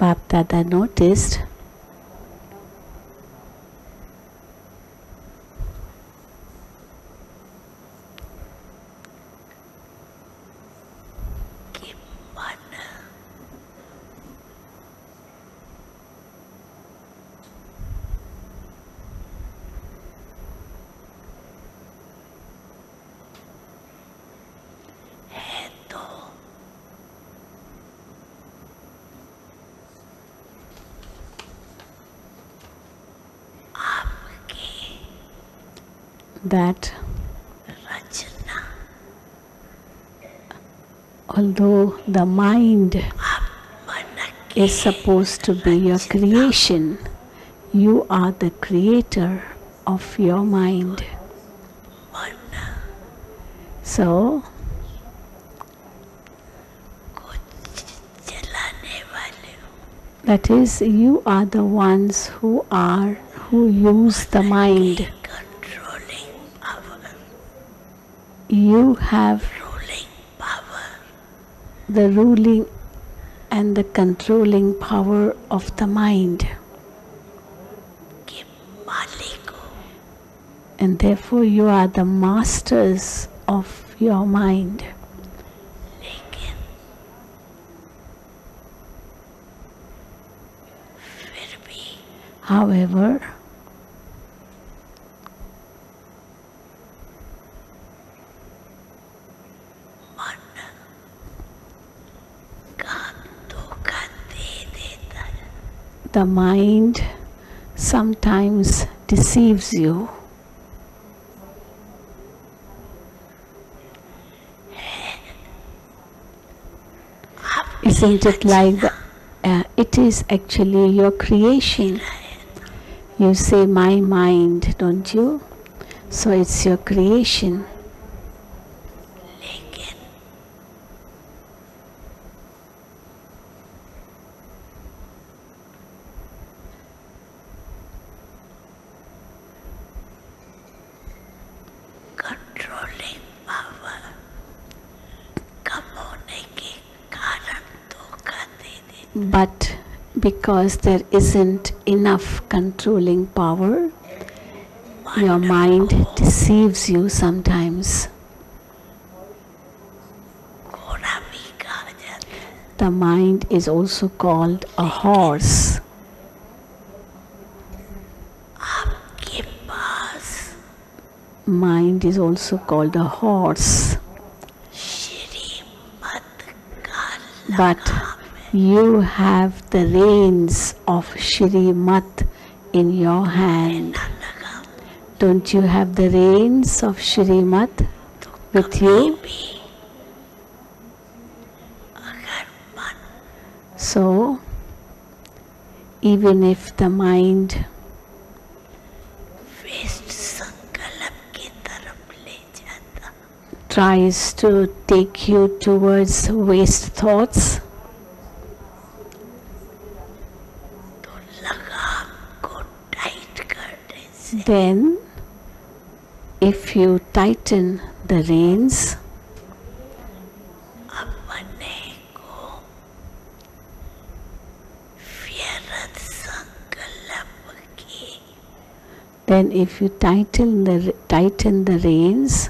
Bap Dada noticed that although the mind is supposed to be your creation, you are the creator of your mind. So, that is, you are the ones who use the mind. You have the ruling and the controlling power of the mind. And therefore you are the masters of your mind. However, the mind sometimes deceives you. Isn't it like it is actually your creation? You say my mind, don't you? So it's your creation. But because there isn't enough controlling power, your mind deceives you sometimes. The mind is also called a horse. Mind is also called a horse. But you have the reins of Shrimat in your hand. Don't you have the reins of Shrimat with you? So, even if the mind tries to take you towards waste thoughts, then if you tighten the reins, tighten the reins,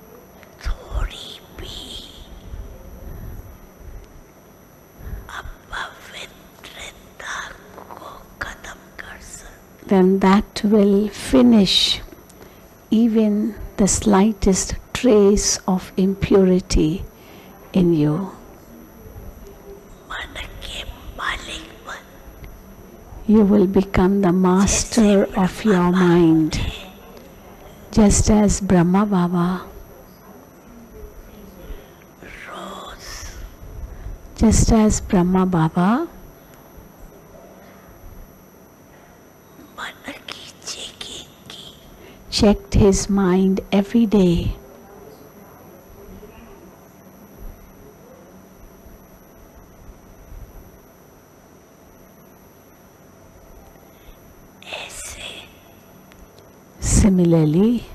then that will finish even the slightest trace of impurity in you. You will become the master of your mind, just as Brahma Baba, checked his mind every day. Similarly,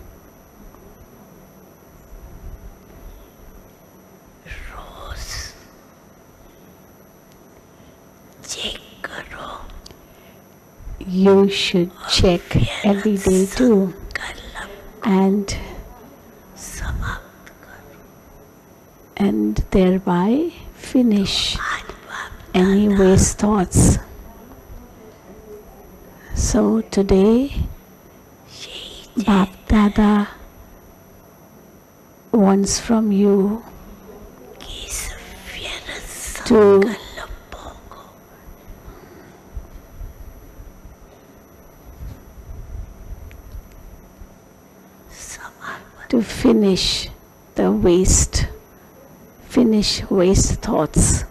you should check every day too, and thereby finish any waste thoughts. So today, Bap Dada wants from you to finish the waste thoughts.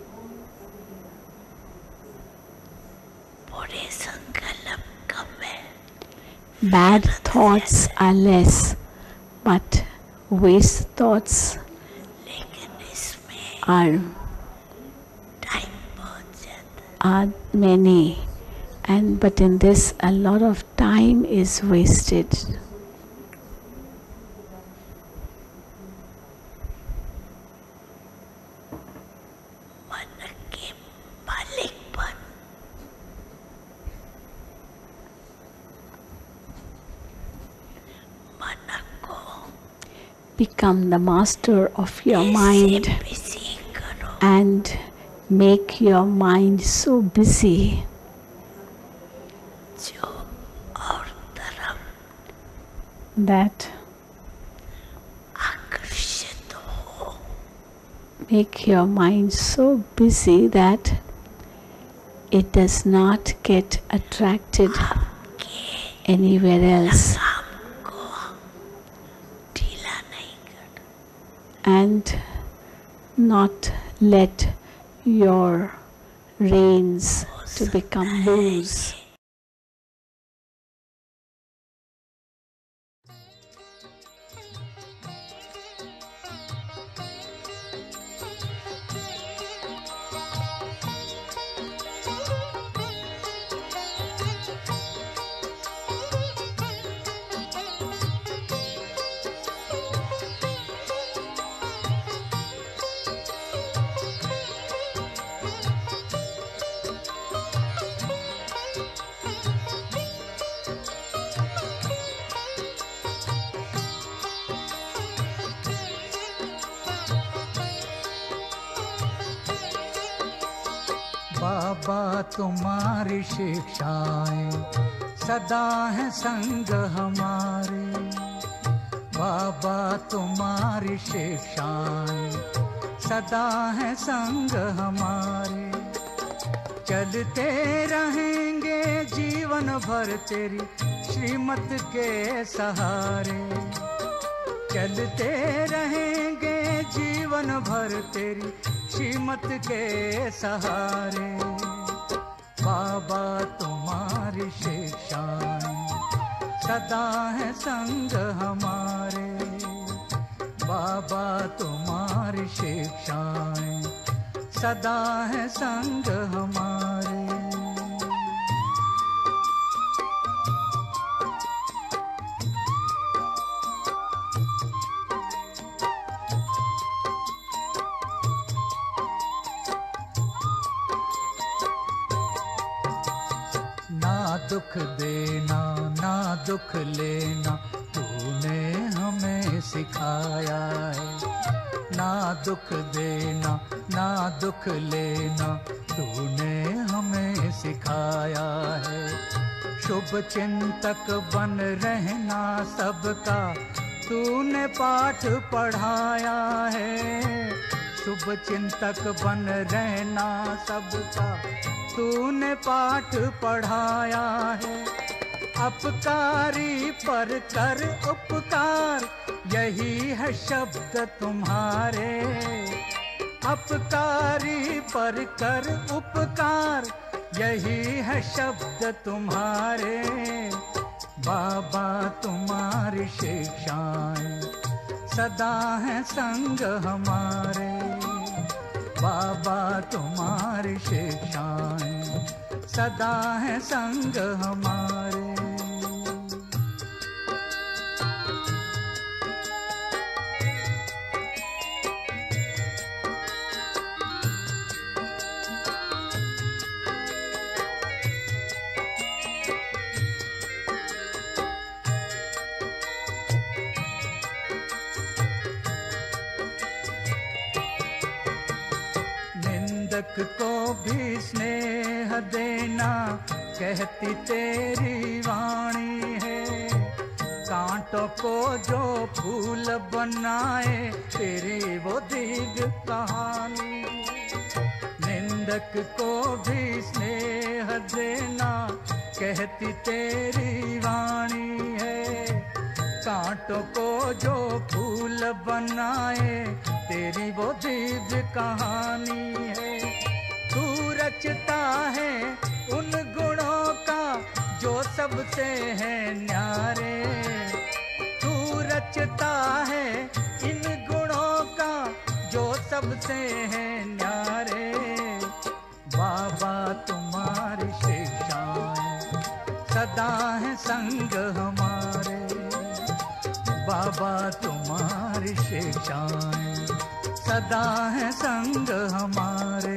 Bad thoughts are less, but waste thoughts are many, but in this a lot of time is wasted. Become the master of your mind and make your mind so busy that it does not get attracted anywhere else, and not let your reins to become loose. बाबा तुम्हारी शिक्षाएं सदा है संग हमारे, बाबा तुम्हारी शिक्षाएं सदा है संग हमारे, चलते रहेंगे जीवन भर तेरी श्रीमत के सहारे, चलते रहेंगे जीवन भर तेरी श्रीमत के सहारे। बाबा तुम्हारी शिक्षाएं सदा है संग हमारे, बाबा तुम्हारी शिक्षाएं सदा है संग हमारे। दुख देना ना दुख लेना तूने हमें सिखाया है, ना दुख देना ना दुख लेना तूने हमें सिखाया है। शुभ चिंतक बन रहना सबका तूने पाठ पढ़ाया है, शुभ चिंतक बन रहना सबका तूने पाठ पढ़ाया है। अपकारी पर कर उपकार यही है शब्द तुम्हारे, अपकारी पर कर उपकार यही है शब्द तुम्हारे। बाबा तुम्हारी शिक्षाएं सदा है संग हमारे, बाबा तुम्हारी शिक्षाएं सदा है संग हमारे। निंदक को भी स्नेह देना कहती तेरी वाणी है। कांटों को जो फूल बनाए तेरी वो दिव्य कहानी। निंदक को भी स्नेह देना कहती तेरी वाणी है। कांटों को जो फूल बनाए तेरी वो दिव्य कहानी है। तू रचता है उन गुणों का जो सबसे है न्यारे। तू रचता है इन गुणों का जो सबसे है न्यारे। बाबा तुम्हारी शिक्षाएं सदा है संग हमारे। बाबा तुम्हारी शिक्षाएं सदा है संग हमारे।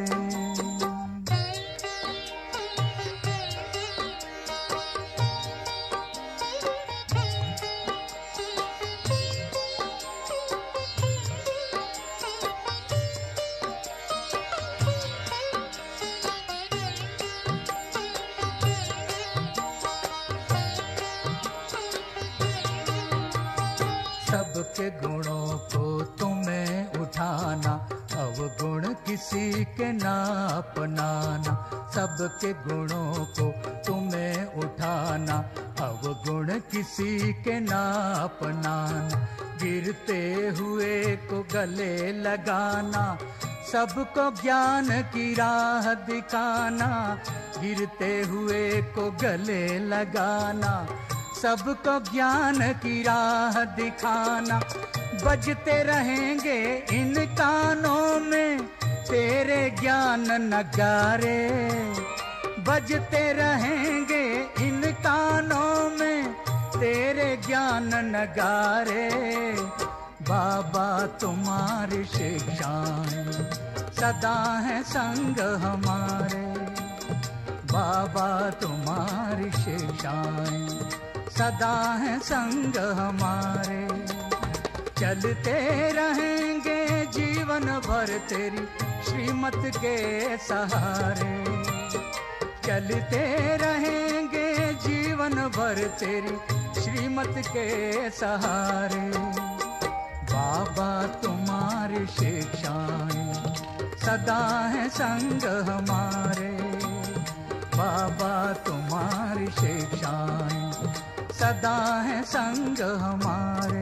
सबके गुणों को तुम्हें उठाना, अवगुण किसी के ना अपनाना। सबके गुणों को तुम्हें उठाना, अवगुण किसी के ना अपनाना। गिरते हुए को गले लगाना, सबको ज्ञान की राह दिखाना। गिरते हुए को गले लगाना, सबको ज्ञान की राह दिखाना। बजते रहेंगे इन कानों में तेरे ज्ञान नगारे। बजते रहेंगे इन कानों में तेरे ज्ञान नगारे। बाबा तुम्हारी शिक्षाएं सदा है संग हमारे। बाबा तुम्हारी शिक्षाएं सदा है संग हमारे। चलते रहेंगे जीवन भर तेरी श्रीमत के सहारे। चलते रहेंगे जीवन भर तेरी श्रीमत के सहारे। बाबा तुम्हारी शिक्षाएं सदा है संग हमारे। बाबा तुम्हारी शिक्षाएं सदा है संग हमारे।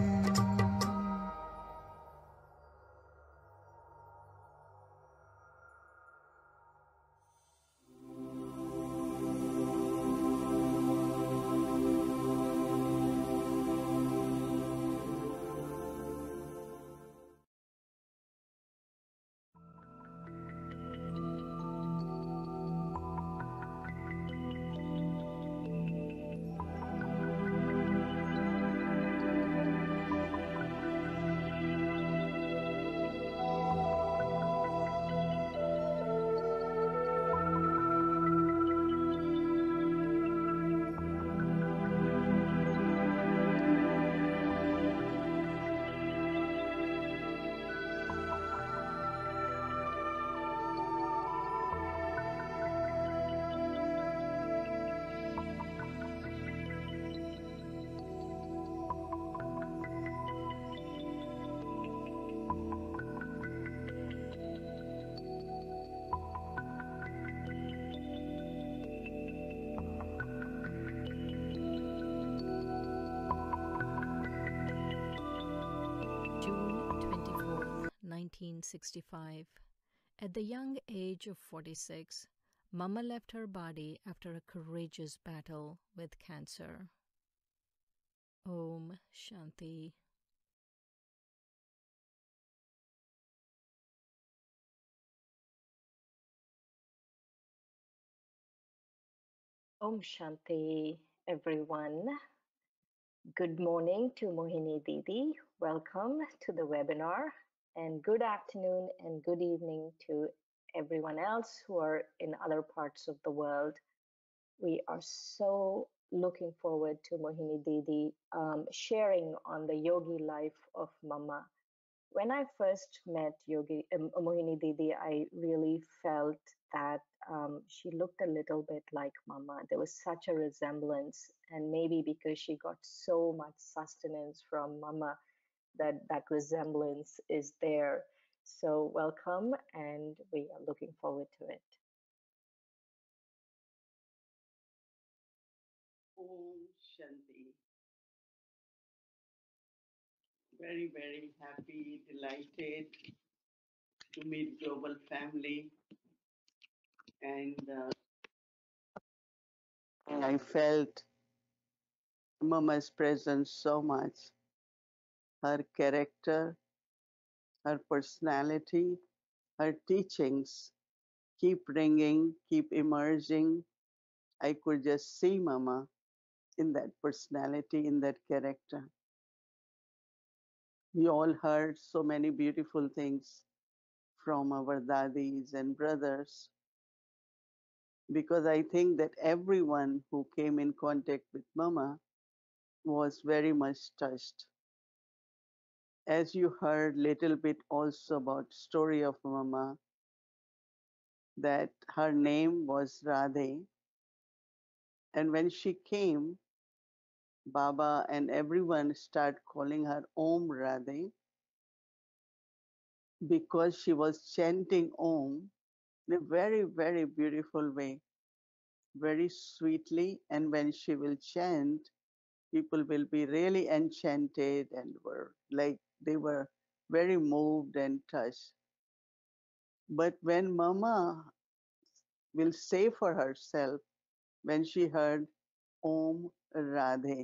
June 24th, 1965. At the young age of 46, Mama left her body after a courageous battle with cancer. Om Shanti. Om Shanti, everyone. Good morning to Mohini Didi. Welcome to the webinar. And good afternoon and good evening to everyone else who are in other parts of the world. We are so looking forward to Mohini Didi sharing on the yogi life of Mama. When I first met Mohini Didi, I really felt that she looked a little bit like Mama. There was such a resemblance, and maybe because she got so much sustenance from Mama, that resemblance is there. So welcome, and we are looking forward to it. Om Shanti. Very, very happy, delighted to meet Global Family. And I felt Mama's presence so much. Her character, her personality, her teachings keep ringing, keep emerging. I could just see Mama in that personality, in that character. We all heard so many beautiful things from our dadis and brothers, because I think that everyone who came in contact with Mama was very much touched. As you heard little bit also about story of Mama, that her name was Radhe, and when she came, Baba and everyone start calling her Om Radhe, because she was chanting Om in a very, very beautiful way, very sweetly. And when she will chant, people will be really enchanted and were like they were very moved and touched. But when Mama will say for herself, when she heard Om Radhe,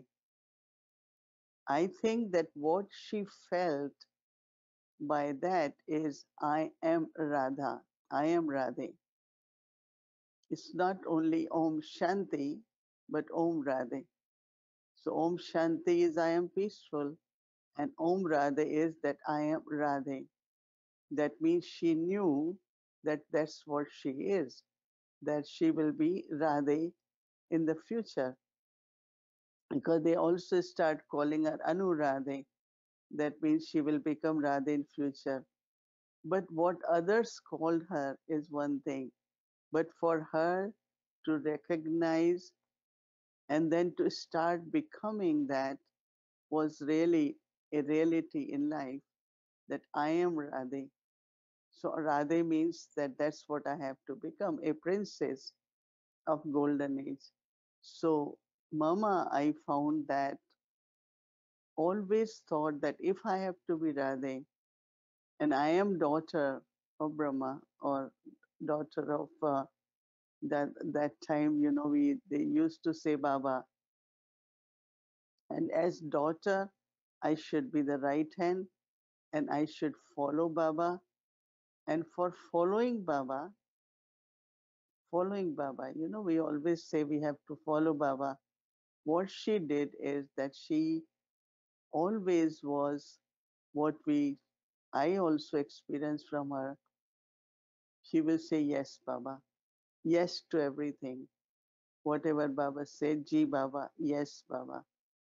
I think that what she felt by that is, I am Radha, I am Radhe. It's not only Om Shanti, but Om Radhe. So Om Shanti is I am peaceful, and Om Radhe is that I am Radhe. That means she knew that that's what she is, that she will be Radhe in the future. Because they also start calling her Anuradhe. That means she will become Radhe in future. But what others called her is one thing. But for her to recognize and then to start becoming that was really a reality in life, that I am Radhe. So Radhe means that that's what I have to become, a princess of golden age. So Mama, I found that always thought that if I have to be Radhe, and I am daughter of Brahma, or daughter of that time, we they used to say Baba, and as daughter, I should be the right hand, and I should follow Baba, and for following Baba, we always say we have to follow Baba. What she did is that she always was what I also experienced from her. She will say, yes, Baba, yes to everything. Whatever Baba said, Ji Baba, yes, Baba.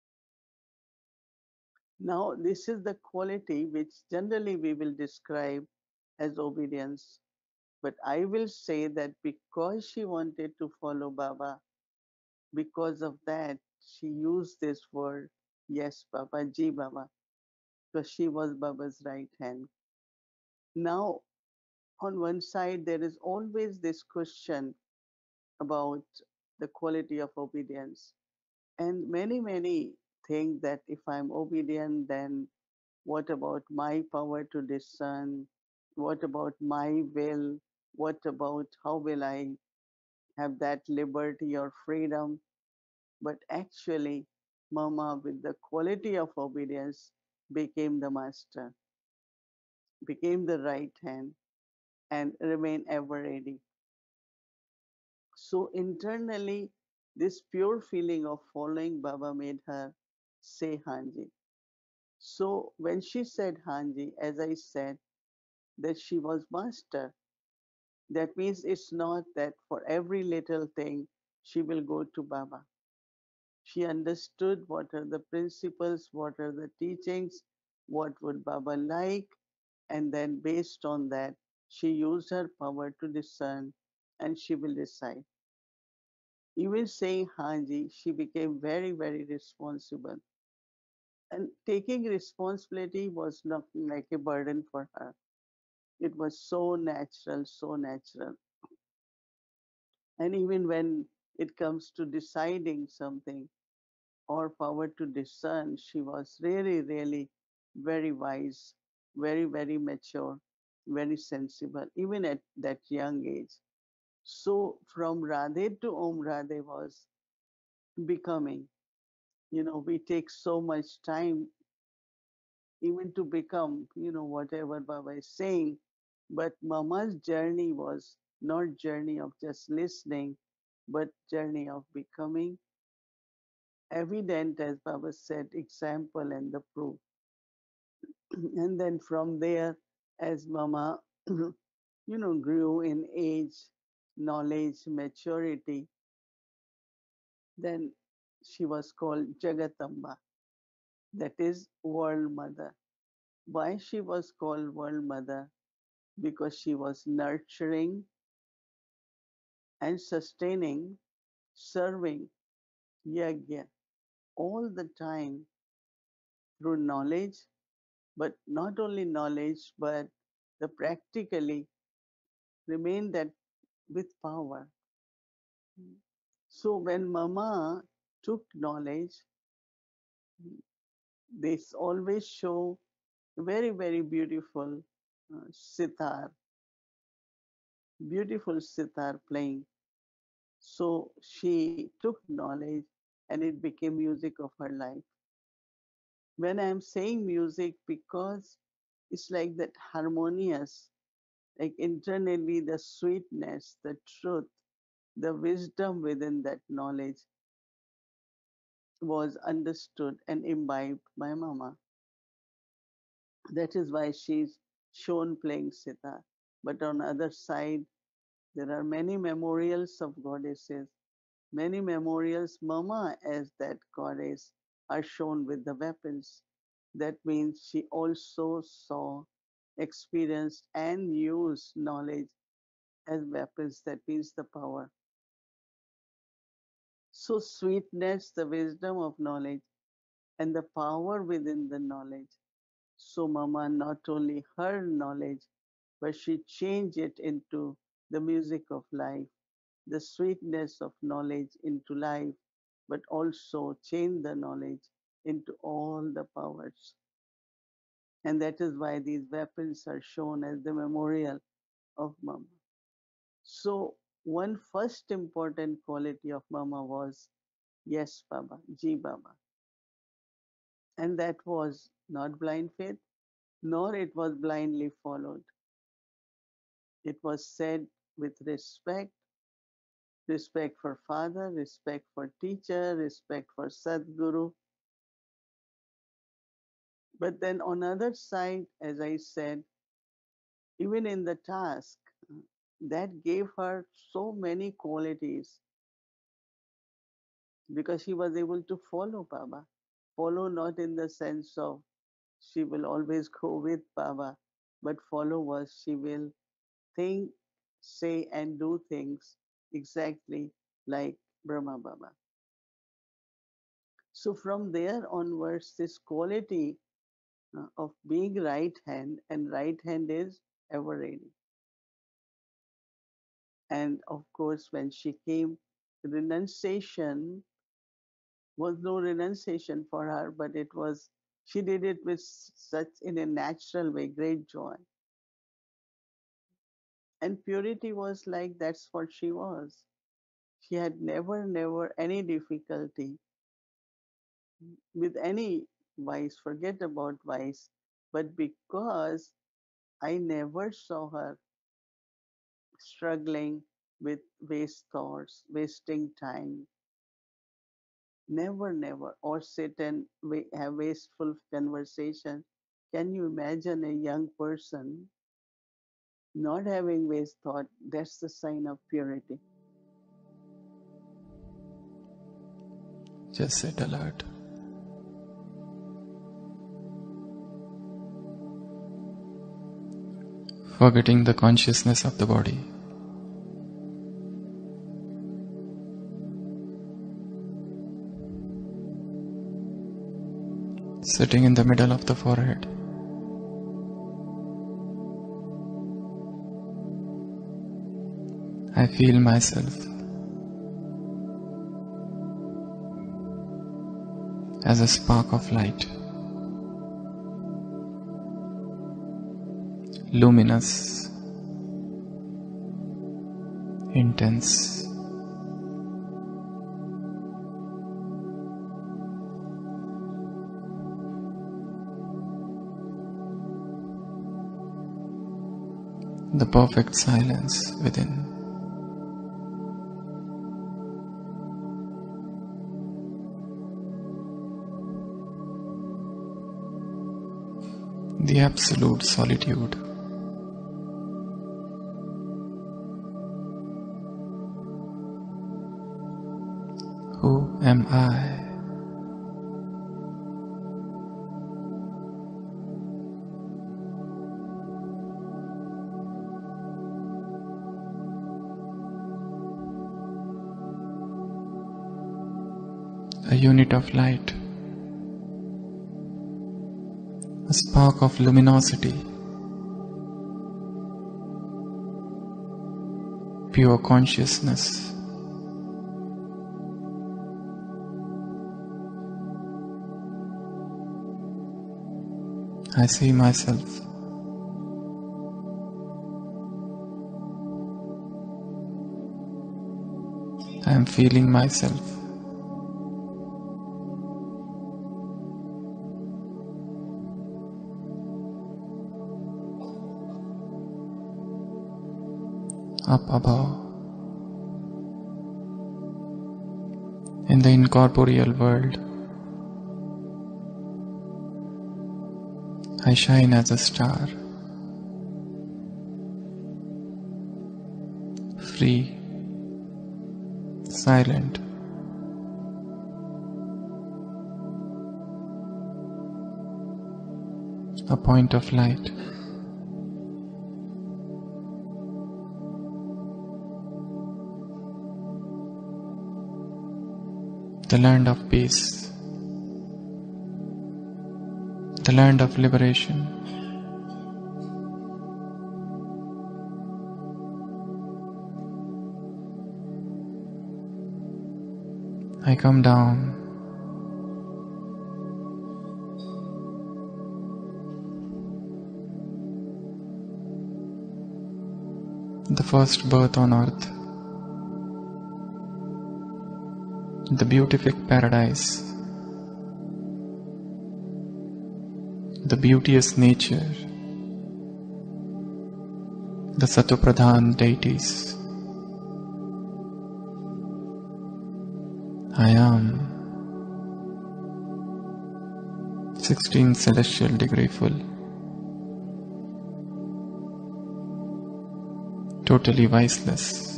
Now, this is the quality which generally we will describe as obedience. But I will say that because she wanted to follow Baba, because of that, she used this word, yes, Baba, Ji Baba, because she was Baba's right hand. Now, on one side, there is always this question about the quality of obedience. And many think that if I'm obedient, then what about my power to discern? What about my will? What about how will I have that liberty or freedom? But actually, Mama, with the quality of obedience, became the master, became the right hand, and remain ever ready. So internally, this pure feeling of following Baba made her say Hanji. So when she said Hanji, as I said, that she was master, that means it's not that for every little thing she will go to Baba. She understood what are the principles, what are the teachings, what would Baba like, And then based on that, she used her power to discern and she will decide. Even saying Hanji, she became very, very responsible. And taking responsibility was not like a burden for her. It was so natural, so natural. And even when it comes to deciding something or power to discern, she was really, really very wise, very, very mature, very sensible, even at that young age. So from Radhe to Om Radhe was becoming. We take so much time even to become, whatever Baba is saying. But Mama's journey was not journey of just listening, but journey of becoming evident, as Baba said, example and the proof. And then from there, as Mama, grew in age, knowledge, maturity, then she was called Jagatamba, that is World Mother. Why she was called World Mother? Because she was nurturing and sustaining, serving yajna all the time through knowledge, but not only knowledge, but the practically remain that with power. So when Mama took knowledge, they always show very, very sitar, beautiful sitar playing. So she took knowledge and it became music of her life. When I'm saying music, because it's like that harmonious, like internally the sweetness, the truth, the wisdom within that knowledge was understood and imbibed by Mama. That is why she's shown playing sitar. But on the other side, there are many memorials of goddesses, many memorials. Mama as that goddess are shown with the weapons. That means she also saw, experienced, and used knowledge as weapons. That means the power. So, sweetness, the wisdom of knowledge, and the power within the knowledge. So, Mama not only her knowledge, but she changed it into the music of life, the sweetness of knowledge into life, but also change the knowledge into all the powers. And that is why these weapons are shown as the memorial of Mama. So, one first important quality of Mama was yes, Baba, Ji Baba. And that was not blind faith, nor it was blindly followed. It was said with respect, respect for father, respect for teacher, respect for Sadguru. But then on other side, as I said, even in the task, that gave her so many qualities because she was able to follow Baba. Follow not in the sense of she will always go with Baba, but follow was she will think, say, and do things exactly like Brahma Baba. So from there onwards, this quality of being right hand, and right hand is ever ready. And of course, when she came, renunciation was no renunciation for her, but it was, she did it with such in a natural way, great joy. And purity was like that's what she was. She had never any difficulty with any vice, forget about vice. But because I never saw her struggling with waste thoughts, wasting time, never, or sit and have wasteful conversation. Can you imagine a young person not having waste thought? That's the sign of purity. Just sit alert. forgetting the consciousness of the body. Sitting in the middle of the forehead. I feel myself as a spark of light, luminous, intense. The perfect silence within. The absolute solitude. Who am I? A unit of light, a spark of luminosity, pure consciousness. I see myself I am feeling myself. Up above, in the incorporeal world, I shine as a star, free, silent, a point of light. The land of peace, the land of liberation. I come down the first birth on earth, the beatific paradise, the beauteous nature, the Satopradhan deities. I am 16 celestial degree full, totally viceless.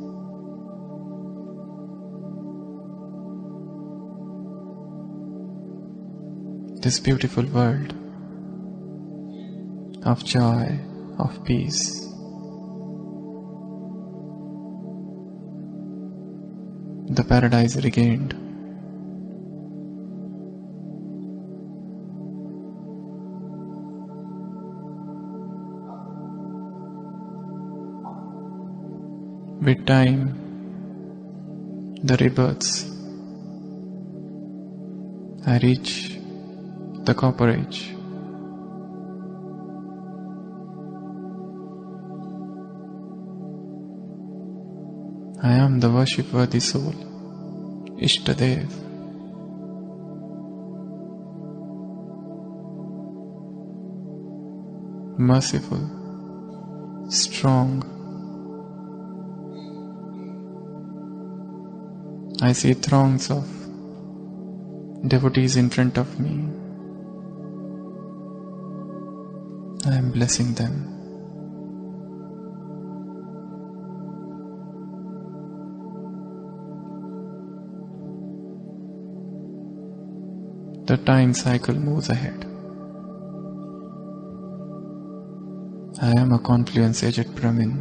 This beautiful world of joy, of peace, the paradise regained. With time, the rebirths, I reach the copper age. I am the worship-worthy soul, Ishtadev. Merciful, strong. I see throngs of devotees in front of me. I am blessing them. The time cycle moves ahead. I am a confluence-aged Brahmin.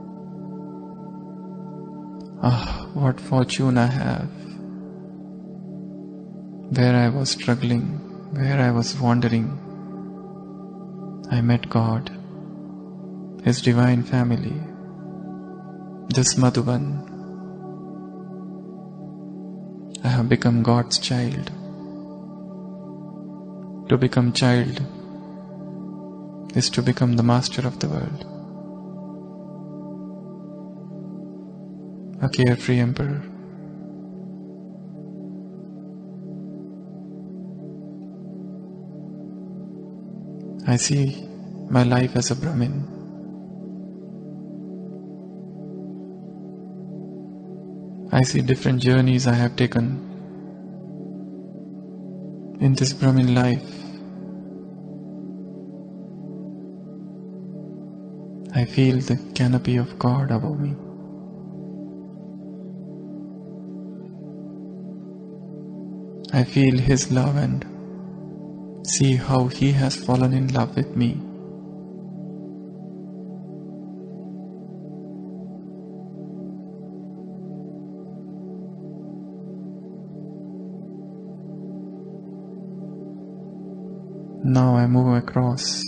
Ah, what fortune I have! Where I was struggling, where I was wandering, I met God, His divine family, this Madhuban. I have become God's child. To become child is to become the master of the world, a carefree emperor. I see my life as a Brahmin. I see different journeys I have taken in this Brahmin life. I feel the canopy of God above me. I feel His love and see how He has fallen in love with me. Now I move across,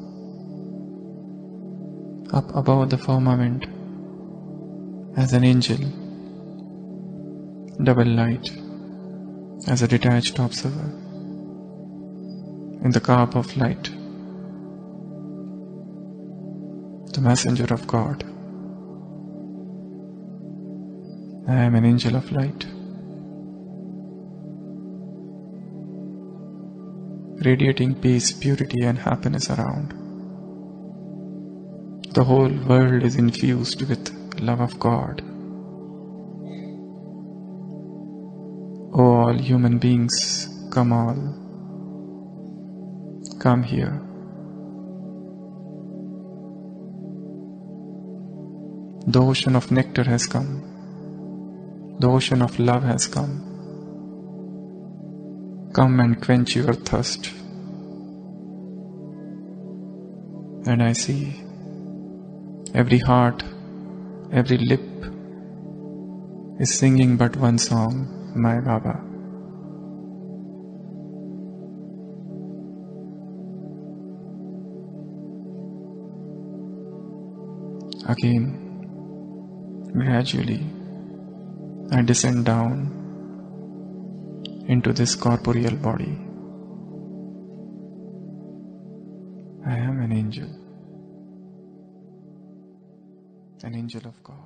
up above the firmament, as an angel, double light, as a detached observer, in the garb of light, the messenger of God. I am an angel of light, radiating peace, purity and happiness around. The whole world is infused with love of God. O all human beings, come all, come here. The ocean of nectar has come. The ocean of love has come. Come and quench your thirst. And I see every heart, every lip is singing but one song, my Baba. Again, gradually, I descend down into this corporeal body. I am an angel of God.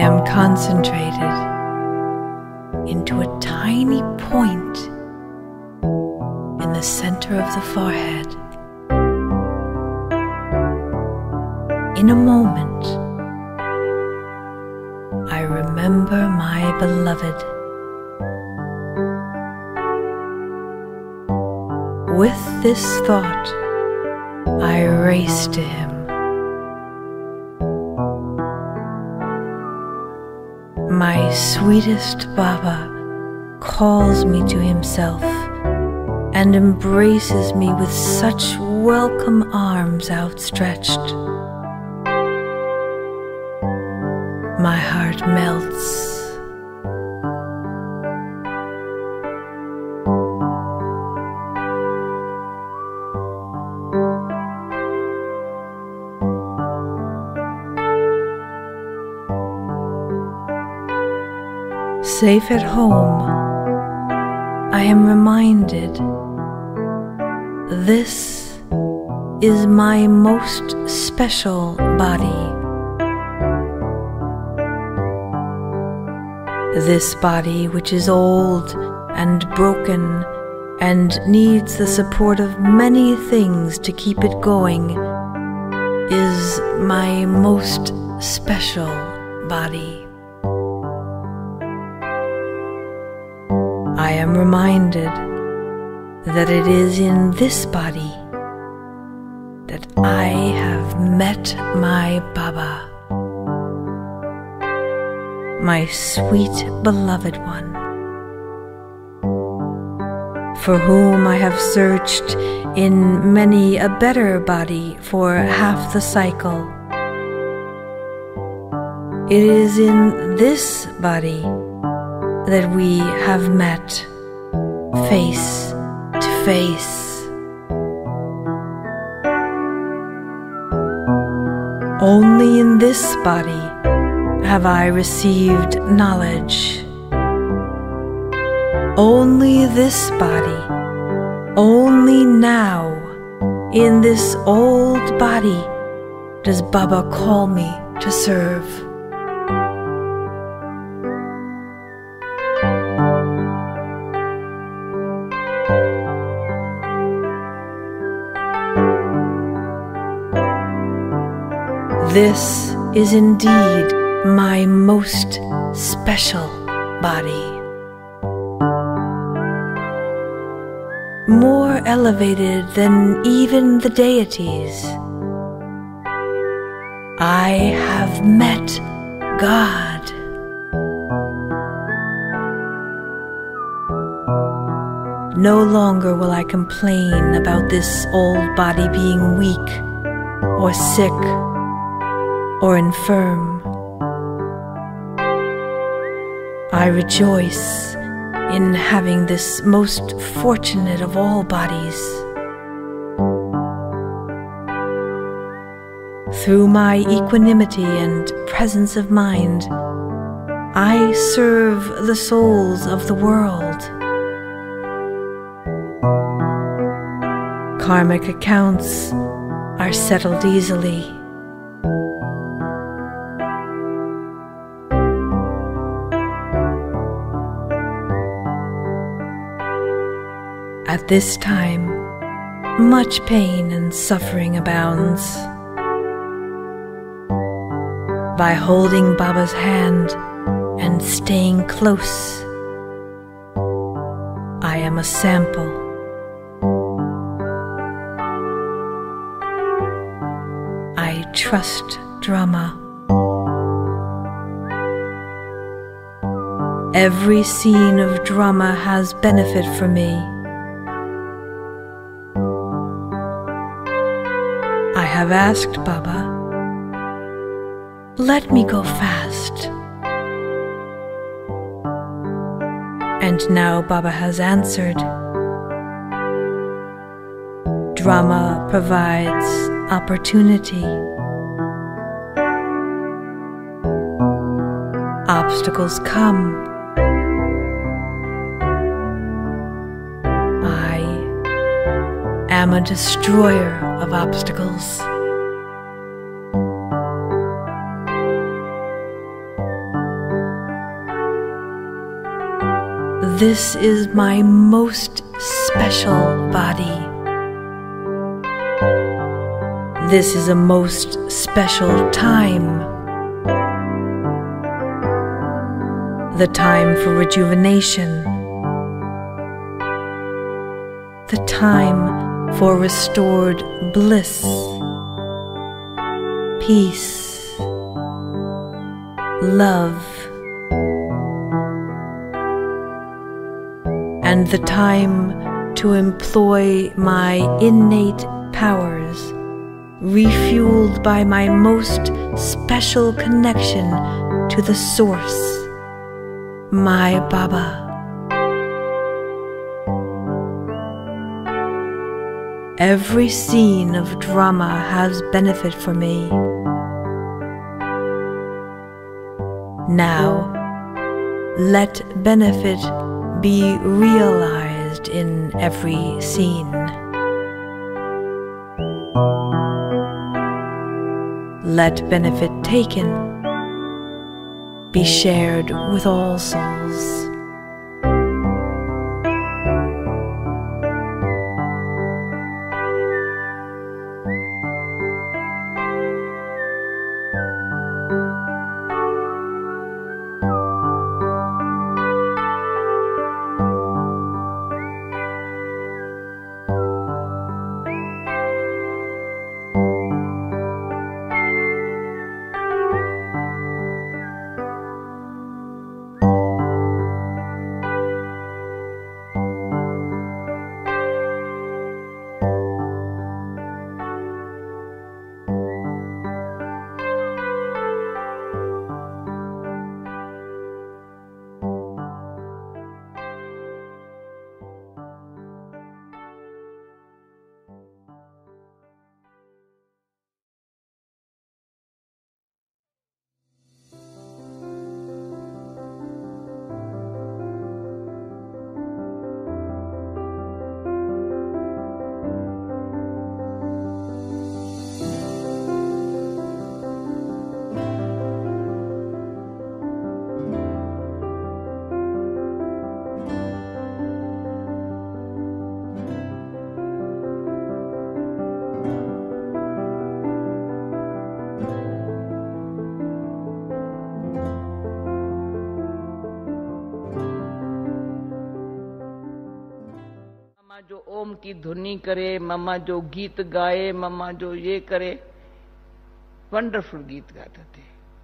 am concentrated into a tiny point in the center of the forehead. In a moment, I remember my beloved. With this thought, I race to him. My sweetest Baba calls me to himself and embraces me with such welcome arms outstretched. My heart melts. Safe at home, I am reminded this is my most special body. This body, which is old and broken and needs the support of many things to keep it going, is my most special body. I am reminded that it is in this body that I have met my Baba, my sweet beloved one, for whom I have searched in many a better body for half the cycle. It is in this body that we have met face to face. Only in this body have I received knowledge. Only this body, only now, in this old body, does Baba call me to serve. This is indeed my most special body. More elevated than even the deities. I have met God. No longer will I complain about this old body being weak or sick or infirm. I rejoice in having this most fortunate of all bodies. Through my equanimity and presence of mind, I serve the souls of the world. Karmic accounts are settled easily. At this time, much pain and suffering abounds. By holding Baba's hand and staying close, I am a sample. I trust drama. Every scene of drama has benefit for me. I have asked Baba, let me go fast. And now Baba has answered. Drama provides opportunity. Obstacles come. I am a destroyer of obstacles. This is my most special body. This is a most special time. The time for rejuvenation. The time for restored bliss, peace, love, and the time to employ my innate powers, refueled by my most special connection to the Source, my Baba. Every scene of drama has benefit for me. Now, let benefit be realized in every scene. Let benefit taken be shared with all souls. जो ओम की धुनी करे, मम्मा जो गीत गाए, मम्मा जो ये करे, वंडरफुल गीत गाते थे।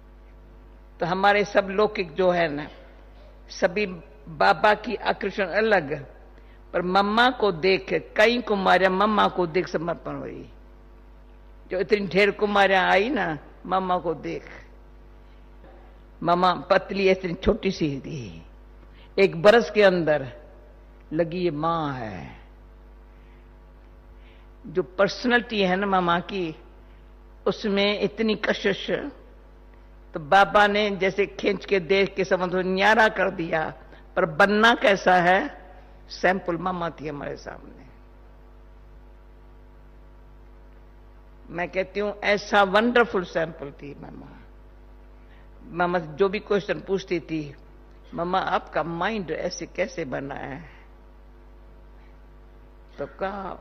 तो हमारे सब लौकिक जो है ना, सभी बाबा की आकर्षण अलग, पर मम्मा को देख, कई कुमारियां मम्मा को देख समर्पण हुई। जो इतनी ढेर कुमारियां आई ना, मम्मा को देख, मम्मा पतली इतनी छोटी सी थी, 1 बरस के अंदर लगी ये माँ है। जो पर्सनैलिटी है ना मामा की, उसमें इतनी कशिश, तो बाबा ने जैसे खींच के देख के समझो न्यारा कर दिया, पर बनना कैसा है, सैंपल मामा थी हमारे सामने। मैं कहती हूं ऐसा वंडरफुल सैंपल थी मामा। मामा जो भी क्वेश्चन पूछती थी, मामा आपका माइंड ऐसे कैसे बना है, तो कहा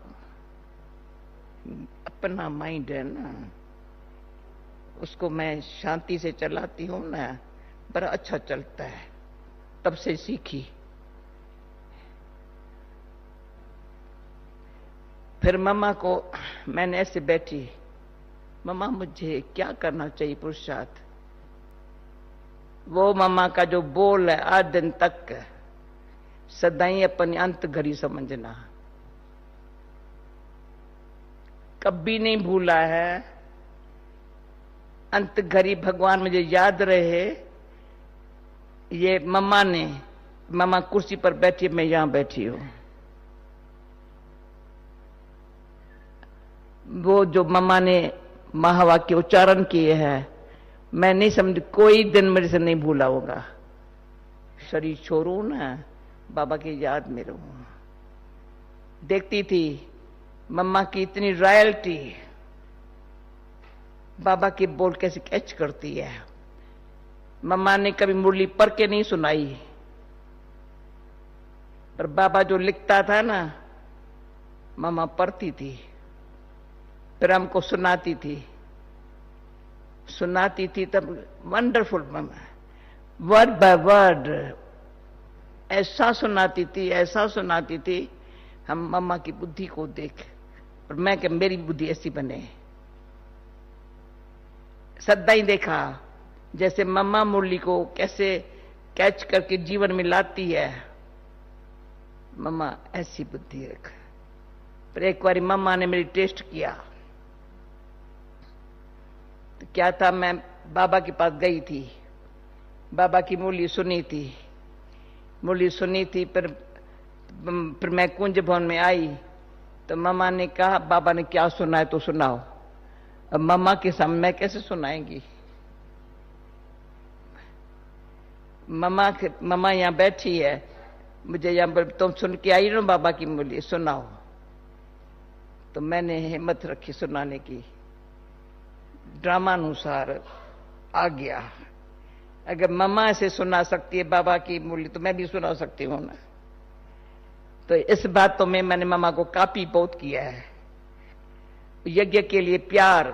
अपना माइंड है ना, उसको मैं शांति से चलाती हूं ना, बड़ा अच्छा चलता है, तब से सीखी। फिर मम्मा को मैंने ऐसे बैठी, मम्मा मुझे क्या करना चाहिए पुरुषार्थ। वो मम्मा का जो बोल है आज दिन तक, सदाई अपनी अंत घड़ी समझना, कभी नहीं भूला है। अंत घड़ी भगवान मुझे याद रहे। ये मम्मा ने, मम्मा कुर्सी पर बैठी, मैं यहां बैठी हूं। वो जो मम्मा ने महावाक्य उच्चारण किए हैं, मैं नहीं समझ, कोई दिन मेरे से नहीं भूला होगा। शरीर छोड़ू ना, बाबा की याद में रहूं। देखती थी मम्मा की इतनी रॉयल्टी, बाबा की बोल कैसे कैच करती है। मम्मा ने कभी मुरली पढ़ के नहीं सुनाई, पर बाबा जो लिखता था ना, मम्मा पढ़ती थी, फिर हमको सुनाती थी तब wonderful mamma, word by word ऐसा सुनाती थी, हम मम्मा की बुद्धि को देख, और मैं कि मेरी बुद्धि ऐसी बने। सदा ही देखा जैसे मम्मा मुरली को कैसे कैच करके जीवन में लाती है, मम्मा ऐसी बुद्धि रख। पर एक बार मम्मा ने मेरी टेस्ट किया, तो क्या था, मैं बाबा के पास गई थी, बाबा की मुरली सुनी थी, फिर मैं कुंज भवन में आई तो मम्मा ने कहा बाबा ने क्या सुना है तो सुनाओ। अब मम्मा के सामने मैं कैसे सुनाएंगी? मम्मा यहाँ बैठी है, मुझे यहाँ पर तुम सुन के आई ना बाबा की मुरली, सुनाओ। तो मैंने हिम्मत रखी सुनाने की, ड्रामानुसार आ गया। अगर मम्मा ऐसे सुना सकती है बाबा की मुरली तो मैं भी सुना सकती हूँ ना। तो इस बातों में मैंने मम्मा को काफी बहुत किया है। यज्ञ के लिए प्यार,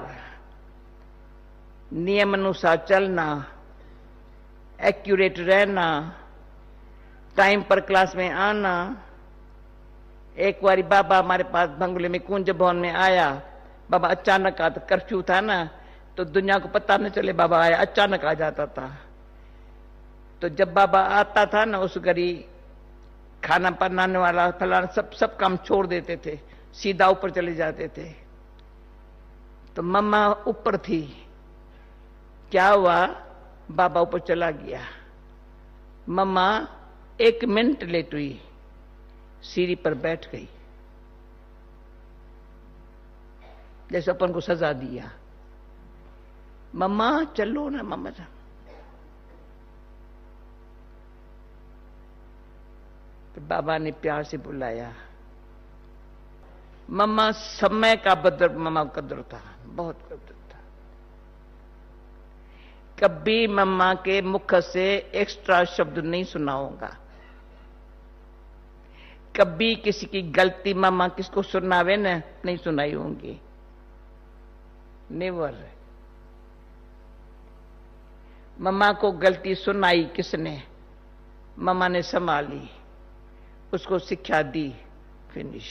नियम अनुसार चलना, एक्यूरेट रहना, टाइम पर क्लास में आना। एक बारी बाबा हमारे पास बंगले में कुंज भवन में आया, बाबा अचानक आता, कर्फ्यू था ना, तो दुनिया को पता न चले बाबा आया, अचानक आ जाता था। तो जब बाबा आता था ना, उस घड़ी खाना बनाने वाला फलाना सब काम छोड़ देते थे, सीधा ऊपर चले जाते थे। तो मम्मा ऊपर थी, क्या हुआ, बाबा ऊपर चला गया, मम्मा 1 मिनट लेट हुई, सीढ़ी पर बैठ गई, जैसे अपन को सजा दिया। मम्मा चलो ना, मम्मा जा। तो बाबा ने प्यार से बुलाया। मम्मा समय का मम्मा को कदर था, बहुत कदर था। कभी मम्मा के मुख से एक्स्ट्रा शब्द नहीं सुनाऊंगा। कभी किसी की गलती मम्मा किसको सुनावे ना, नहीं सुनाई होंगी, नेवर। मम्मा को गलती सुनाई किसने, मम्मा ने संभाली, उसको शिक्षा दी, फिनिश।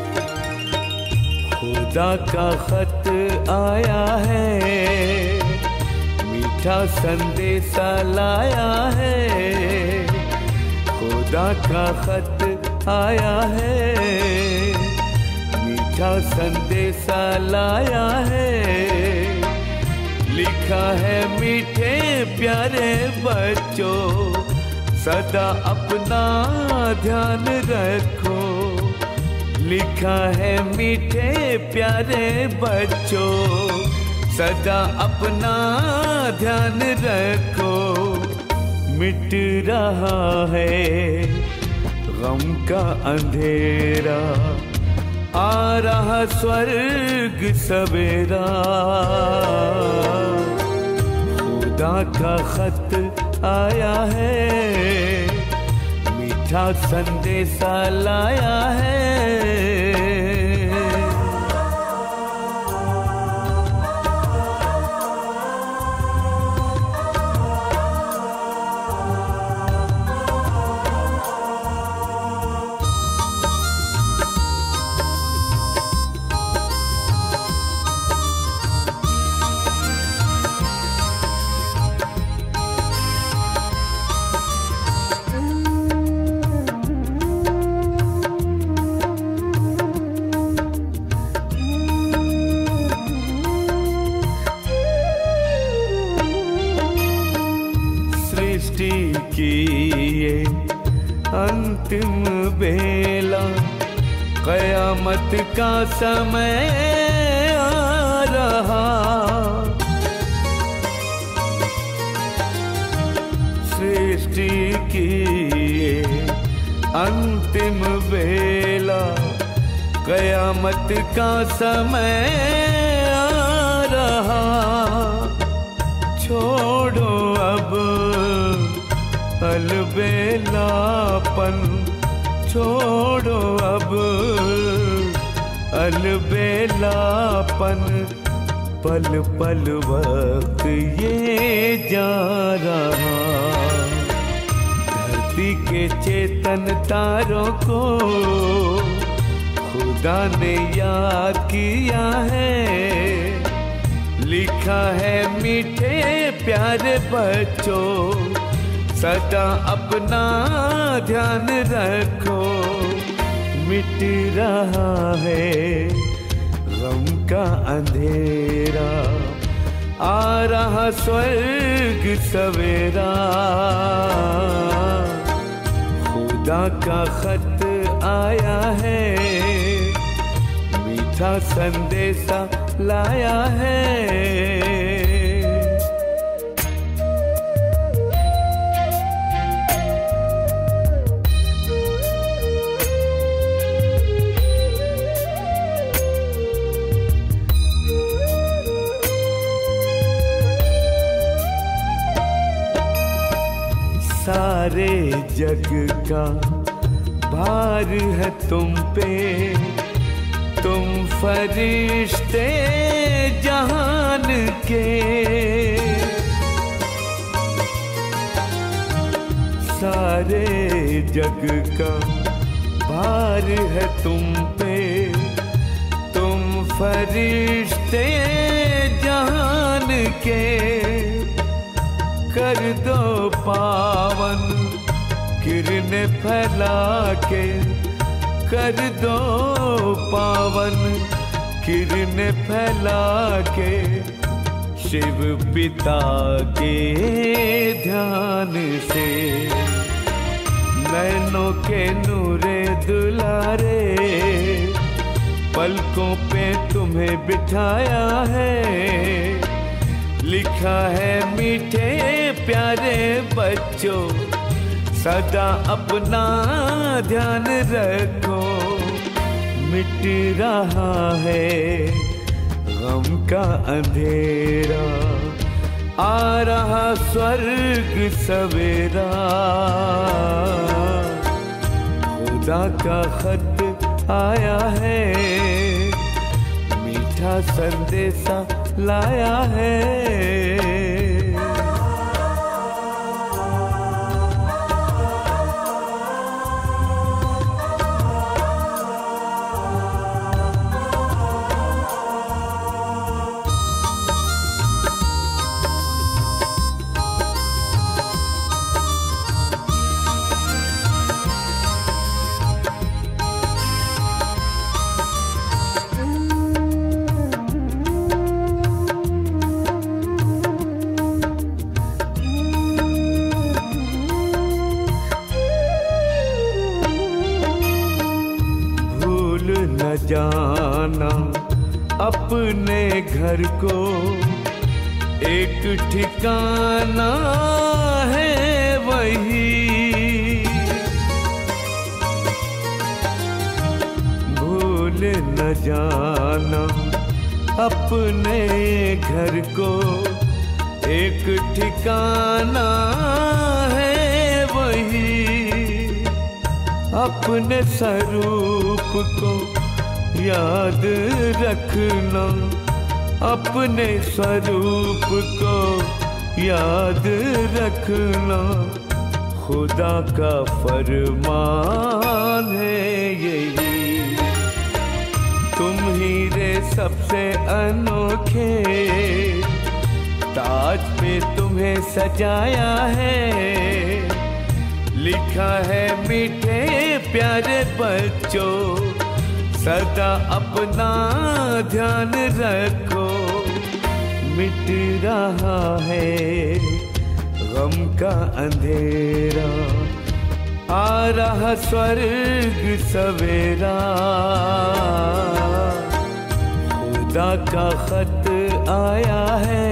खुदा का खत आया है, मीठा संदेशा लाया है, खुदा का खत आया है, मीठा संदेशा लाया है, लिखा है मीठे प्यारे बच्चों सदा अपना ध्यान रखो, लिखा है मीठे प्यारे बच्चों सदा अपना ध्यान रखो, मिट रहा है गम का अंधेरा, आ रहा स्वर्ग सवेरा, खुदा का खत आया है, मीठा संदेशा लाया है। अंतिम बेला कयामत का समय आ रहा, सृष्टि की अंतिम बेला कयामत का समय आ रहा, छोड़ो अब अलबेलापन, छोड़ो अब अलबेलापन, पल पल वक्त ये जा रहा, धरती के चेतन तारों को खुदा ने याद किया है, लिखा है मीठे प्यारे बच्चों सदा अपना ध्यान रखो, मिट रहा है गम का अंधेरा, आ रहा स्वर्ग सवेरा, खुदा का खत आया है, मीठा संदेशा लाया है। सारे जग का भार है तुम पे, तुम फरिश्ते जहान के, सारे जग का भार है तुम पे, तुम फरिश्ते जहान के, कर दो पावन किरणें फैला के, कर दो पावन किरणें फैला के, शिव पिता के ध्यान से, नैनों के नूरे दुलारे, पलकों पे तुम्हें बिठाया है, लिखा है मीठे प्यारे बच्चों सदा अपना ध्यान रखो, मिट रहा है गम का अंधेरा, आ रहा स्वर्ग सवेरा, खुदा का खत आया है, मीठा संदेशा लाया है। जाना अपने घर को, एक ठिकाना है वही। भूल न जाना अपने घर को, एक ठिकाना है वही। अपने स्वरूप को याद रखना, अपने स्वरूप को याद रखना, खुदा का फरमान है यही। तुम ही रे सबसे अनोखे, ताज पे तुम्हें सजाया है। लिखा है मीठे प्यारे बच्चों, सदा अपना ध्यान रखो। मिट रहा है गम का अंधेरा, आ रहा स्वर्ग सवेरा। खुदा का खत आया है,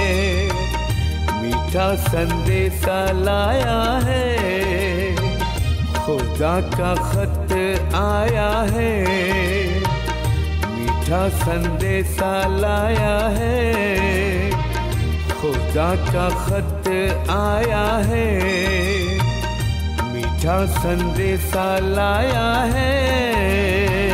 मीठा संदेशा लाया है। खुदा का खत आया है, मीठा संदेशा लाया है। खुदा का खत आया है, मीठा संदेशा लाया है।